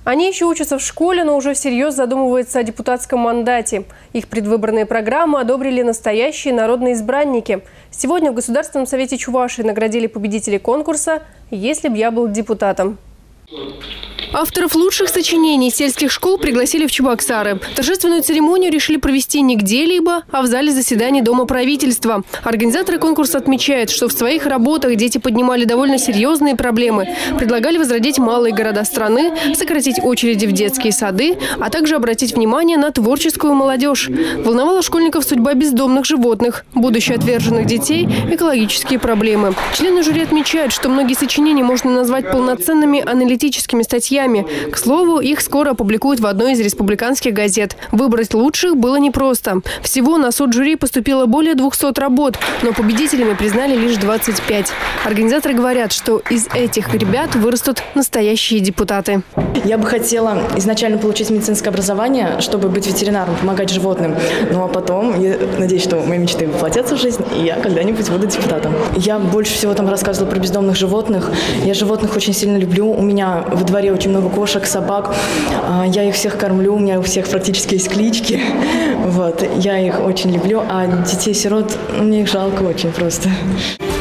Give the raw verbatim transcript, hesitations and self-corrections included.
Они еще учатся в школе, но уже всерьез задумываются о депутатском мандате. Их предвыборные программы одобрили настоящие народные избранники. Сегодня в Государственном совете Чувашии наградили победителей конкурса «Если б я был депутатом». Авторов лучших сочинений сельских школ пригласили в Чебоксары. Торжественную церемонию решили провести не где-либо, а в зале заседаний Дома правительства. Организаторы конкурса отмечают, что в своих работах дети поднимали довольно серьезные проблемы. Предлагали возродить малые города страны, сократить очереди в детские сады, а также обратить внимание на творческую молодежь. Волновала школьников судьба бездомных животных, будущее отверженных детей, экологические проблемы. Члены жюри отмечают, что многие сочинения можно назвать полноценными аналитическими статьями. К слову, их скоро опубликуют в одной из республиканских газет. Выбрать лучших было непросто. Всего на суд жюри поступило более двухсот работ, но победителями признали лишь двадцать пять. Организаторы говорят, что из этих ребят вырастут настоящие депутаты. Я бы хотела изначально получить медицинское образование, чтобы быть ветеринаром, помогать животным. Ну а потом, я надеюсь, что мои мечты воплотятся в жизнь, и я когда-нибудь буду депутатом. Я больше всего там рассказывала про бездомных животных. Я животных очень сильно люблю. У меня во дворе очень много кошек, собак. Я их всех кормлю, у меня у всех практически есть клички. Вот. Я их очень люблю, а детей-сирот, мне их жалко очень просто.